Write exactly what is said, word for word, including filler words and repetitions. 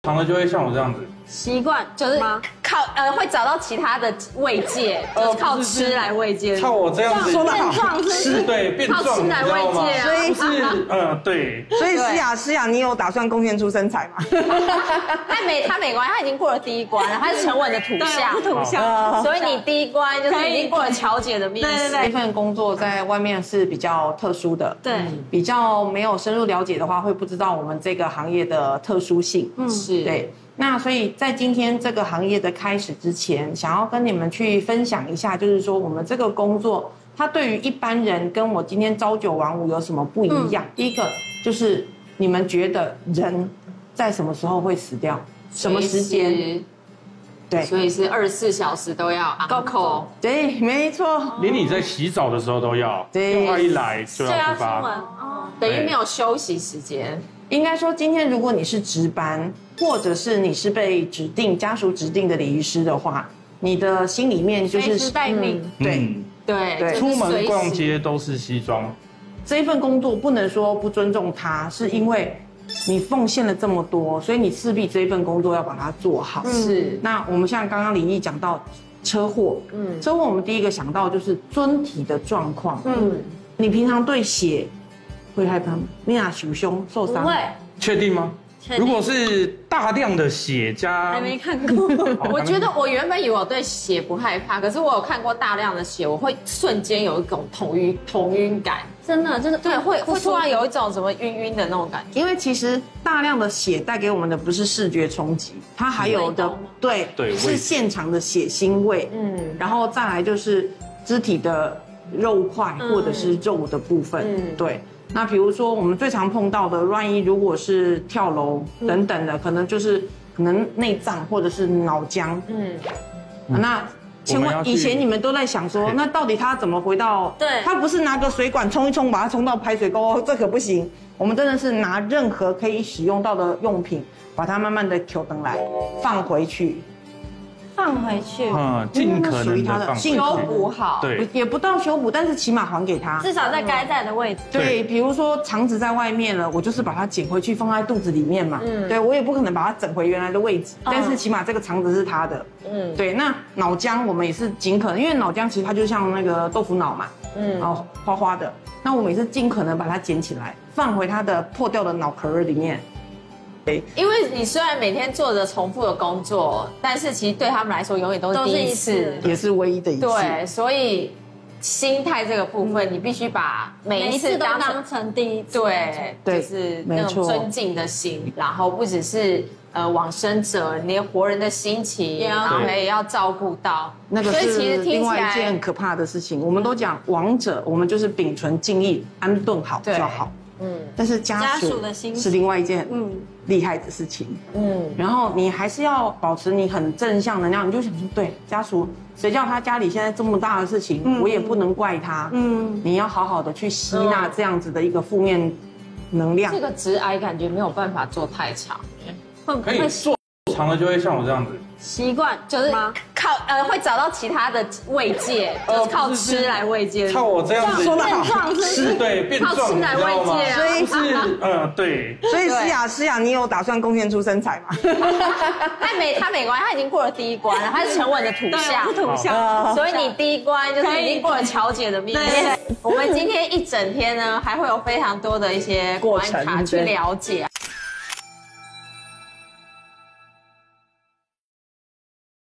长了就会像我这样子， 习惯就是靠呃会找到其他的慰藉，就是靠吃来慰藉。 靠我这样子变壮是，对，变壮， 靠吃来慰藉啊。 所以是，嗯，对。 所以思雅，思雅，你有打算贡献出身材吗？ 他没，他没关系，他已经过了第一关了，他是沉稳的土象， 土象。 所以你第一关就是已经过了乔姐的面试。 这份工作在外面是比较特殊的， 对， 比较没有深入了解的话，会不知道我们这个行业的特殊性。 嗯，是对。那所以在今天这个行业的开始之前，想要跟你们去分享一下，就是说我们这个工作，它对于一般人跟我今天朝九晚五有什么不一样？嗯、第一个就是你们觉得人在什么时候会死掉？什么时间？对， 所以是二十四小时都要 on call。 对，没错。 连你在洗澡的时候都要，电话一来就要出发， 等于没有休息时间。 应该说，今天如果你是值班，或者是你是被指定家属指定的礼仪师的话，你的心里面就是随时待命。 对对对， 出门逛街都是西装。 这一份工作不能说不尊重他，是因为你奉献了这么多，所以你势必这一份工作要把它做好。 是。 那我们像刚刚李毅讲到车祸，嗯，车祸我们第一个想到就是尊体的状况。嗯，你平常对血会害怕吗？你哪受伤受伤？ 不会。 确定吗？如果是大量的血加， 还没看过。 我觉得我原本以为我对血不害怕，可是我有看过大量的血，我会瞬间有一种头晕头晕感。 真的，真的， 对，会会突然有一种什么晕晕的那种感觉。 因为其实大量的血带给我们的不是视觉冲击，它还有的对对是现场的血腥味，嗯，然后再来就是肢体的肉块或者是肉的部分，嗯，对。那比如说我们最常碰到的，万一如果是跳楼等等的，可能就是可能内脏或者是脑浆，嗯，那千万以前你们都在想说，那到底他怎么回到？ 对， 他不是拿个水管冲一冲，把它冲到排水沟，这可不行。我们真的是拿任何可以使用到的用品，把它慢慢的 Q 登来放回去。 放回去， 嗯，尽可能的放修补好， 对， 也不到修补，但是起码还给他， 至少在该在的位置。 对，比如说肠子在外面了，我就是把它捡回去放在肚子里面嘛，嗯，对我也不可能把它整回原来的位置，但是起码这个肠子是他的，嗯，对。那脑浆我们也是尽可能，因为脑浆其实它就像那个豆腐脑嘛，嗯，然后花花的，那我们也是尽可能把它捡起来，放回它的破掉的脑壳里面。 因为你虽然每天做着重复的工作，但是其实对他们来说永远都是第一次， 也是唯一的一次。 对，所以心态这个部分，你必须把每一次都当成第一次， 对，就是那种尊敬的心，然后不只是呃往生者，连活人的心情，然后也要照顾到。 那个是另外一件可怕的事情。我们都讲亡者，我们就是秉存敬意，安顿好就好。嗯，但是家属的心是另外一件嗯厉害的事情，嗯，然后你还是要保持你很正向能量，你就想说，对家属，谁叫他家里现在这么大的事情，嗯、我也不能怪他，嗯，你要好好的去吸纳这样子的一个负面能量。 这个直癌感觉没有办法做太长， 会不会做长了就会像我这样子？ 习惯就是靠呃会找到其他的慰藉，就是靠吃来慰藉。 靠我这样子变壮是，对，变壮， 靠吃来慰藉啊。 所以是，嗯，对。 所以思雅，思雅，你有打算贡献出身材吗？ 他没，他没关系，他已经过了第一关了，他是沉稳的土象， 土象。 所以你第一关就是已经过了乔姐的面试。我们今天一整天呢，还会有非常多的一些关卡去了解。